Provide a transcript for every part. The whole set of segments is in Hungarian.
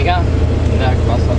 Igen? De basszott.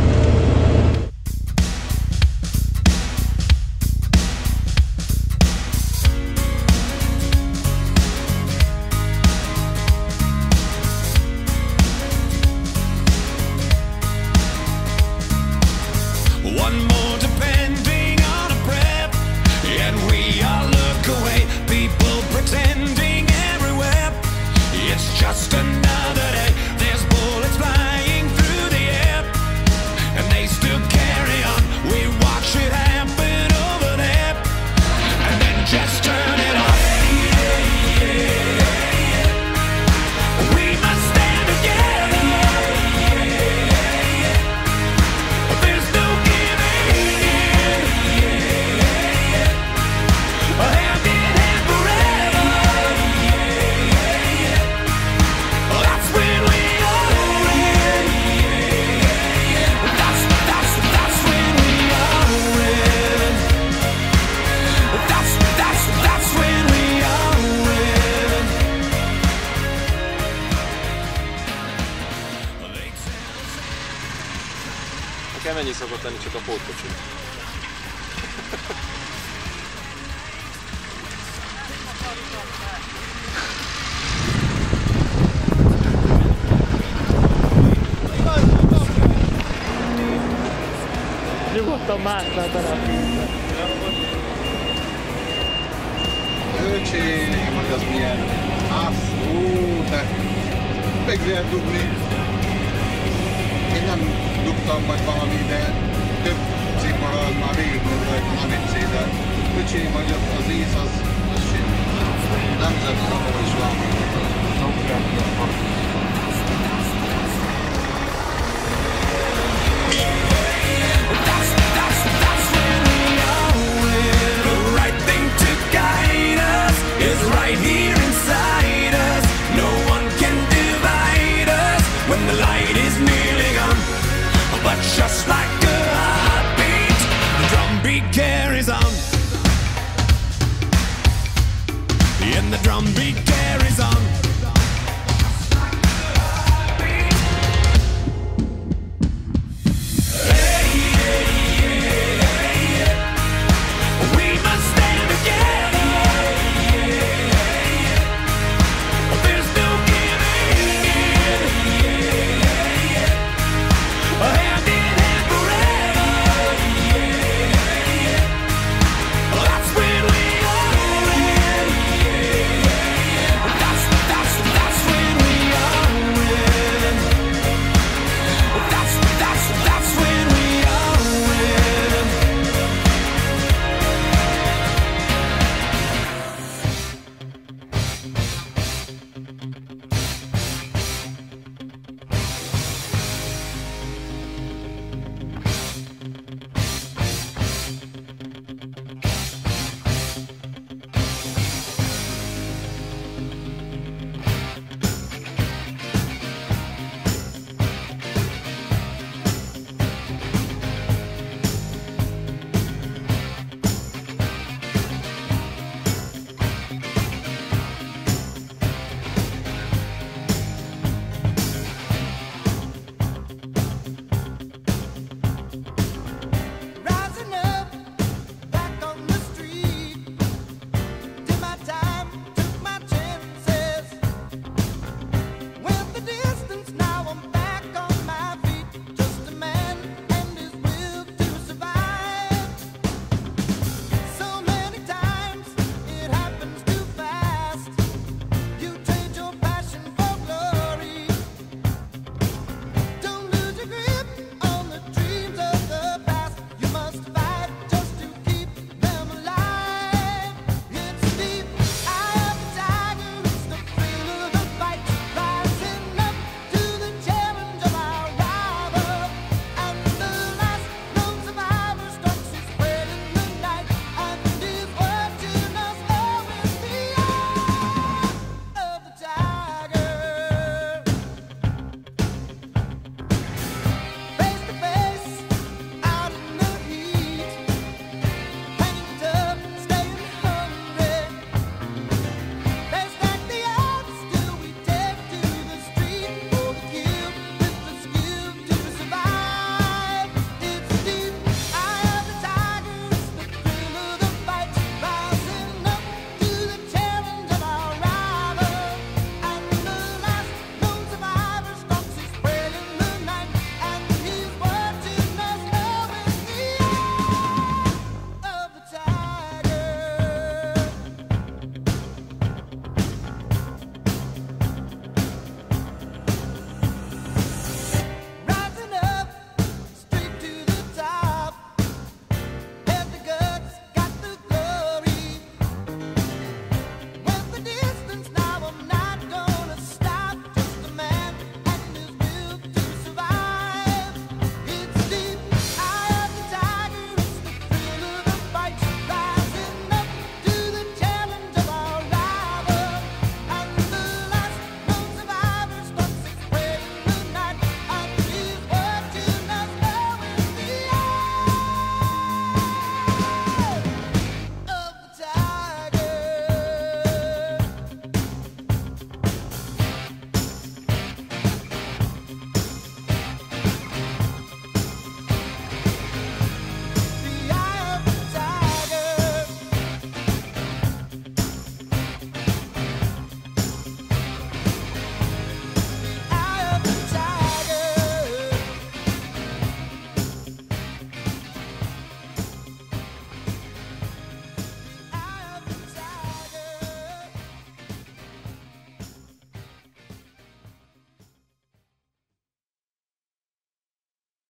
One more depending on a prep, and we all look away. People pretending everywhere. It's just another day. There's bullets flying through the air, and they still carry on. We watch it happen over there, and then just turn it off. We must stand together. There's no giving in. Hand in hand forever. That's when we all win. That's when we all win. That's when we all win. Nekem mennyi szokott lenni csak a pótkocsi? Nyugodtan másznál bele a vízbe. Öcsém, hogy az milyen de meg lehet dugni. Én nem dugtam majd valami, de több cipara az már végigment rajta, nem egyszer, de öcsém, hogy az íz az semmi. Nemzet az ahol is van. That's when we all win. The right thing to guide us is right here inside us. No one can divide us when the light is nearly gone. But just like a heartbeat, the drumbeat carries on. And the drumbeat carries on.